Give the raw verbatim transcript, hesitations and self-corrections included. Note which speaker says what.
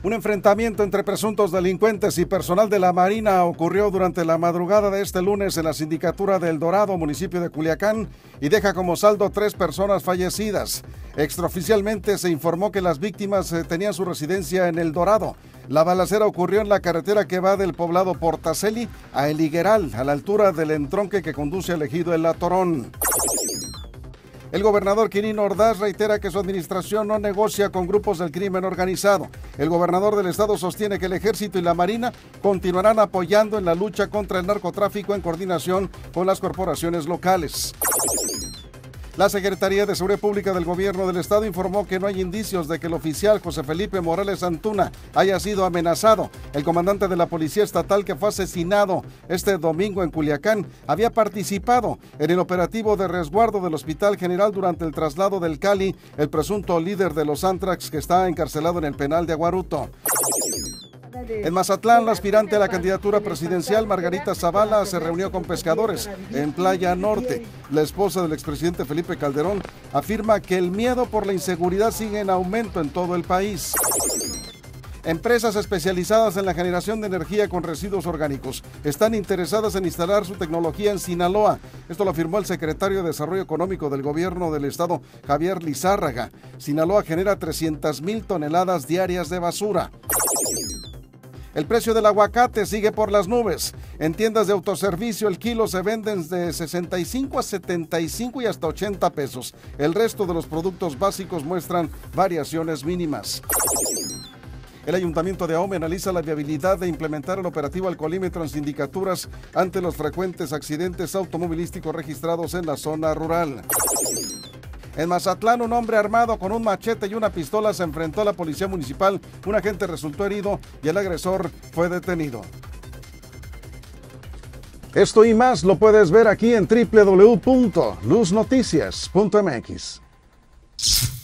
Speaker 1: Un enfrentamiento entre presuntos delincuentes y personal de la Marina ocurrió durante la madrugada de este lunes en la sindicatura de El Dorado, municipio de Culiacán, y deja como saldo tres personas fallecidas. Extraoficialmente se informó que las víctimas tenían su residencia en El Dorado. La balacera ocurrió en la carretera que va del poblado Portaceli a El Higueral, a la altura del entronque que conduce al ejido El Atorón. El gobernador Quirino Ordaz reitera que su administración no negocia con grupos del crimen organizado. El gobernador del estado sostiene que el ejército y la marina continuarán apoyando en la lucha contra el narcotráfico en coordinación con las corporaciones locales. La Secretaría de Seguridad Pública del Gobierno del Estado informó que no hay indicios de que el oficial José Felipe Morales Antuna haya sido amenazado. El comandante de la Policía Estatal, que fue asesinado este domingo en Culiacán, había participado en el operativo de resguardo del Hospital General durante el traslado del Cali, el presunto líder de los Antrax que está encarcelado en el penal de Aguaruto. En Mazatlán, la aspirante a la candidatura presidencial, Margarita Zavala, se reunió con pescadores en Playa Norte. La esposa del expresidente Felipe Calderón afirma que el miedo por la inseguridad sigue en aumento en todo el país. Empresas especializadas en la generación de energía con residuos orgánicos están interesadas en instalar su tecnología en Sinaloa. Esto lo afirmó el secretario de Desarrollo Económico del Gobierno del Estado, Javier Lizárraga. Sinaloa genera trescientas mil toneladas diarias de basura. El precio del aguacate sigue por las nubes. En tiendas de autoservicio el kilo se venden de sesenta y cinco a setenta y cinco y hasta ochenta pesos. El resto de los productos básicos muestran variaciones mínimas. El Ayuntamiento de Ahome analiza la viabilidad de implementar el operativo alcoholímetro en sindicaturas ante los frecuentes accidentes automovilísticos registrados en la zona rural. En Mazatlán, un hombre armado con un machete y una pistola se enfrentó a la policía municipal. Un agente resultó herido y el agresor fue detenido. Esto y más lo puedes ver aquí en doble u doble u doble u punto luz noticias punto m x.